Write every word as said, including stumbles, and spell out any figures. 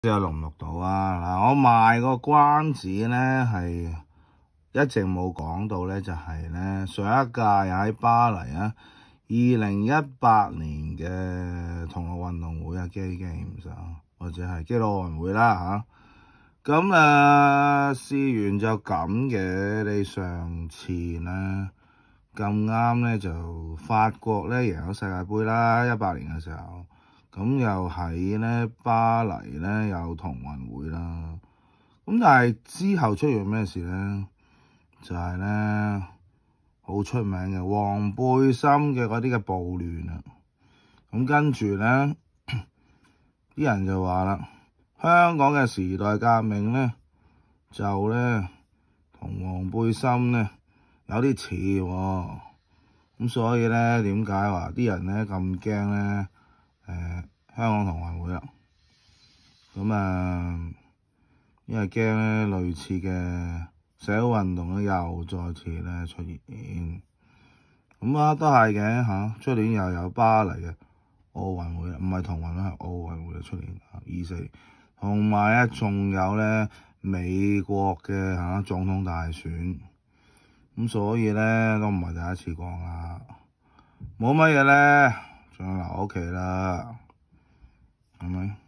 知有錄唔錄到啊？嗱，我賣個關子咧，係一直冇講到咧，就係咧上一屆喺巴黎啊，二零一八年嘅同樂運動會啊，Gay Games啊，或者係基佬奧運會啦嚇。咁啊，試完就咁嘅。你上次咧咁啱咧，就法國咧贏咗世界盃啦，一八年嘅時候。咁又喺咧巴黎咧有同運會啦，咁但係之後出現咩事咧？就係咧好出名嘅黃背心嘅嗰啲嘅暴亂啊！咁跟住咧啲人就話啦，香港嘅時代革命咧就咧同黃背心咧有啲似喎，咁所以咧點解話啲人咧咁驚咧？誒、呃、香港同運會啦，咁啊，因為驚咧類似嘅社會運動咧又再次咧出現，咁啊都係嘅嚇，出年又有巴黎嘅奧運會，唔係同運會係奧運會出年二四年，同埋啊仲有咧美國嘅嚇、啊、總統大選，咁所以咧都唔係第一次講啦，冇乜嘢咧。仲有留屋企啦，係咪？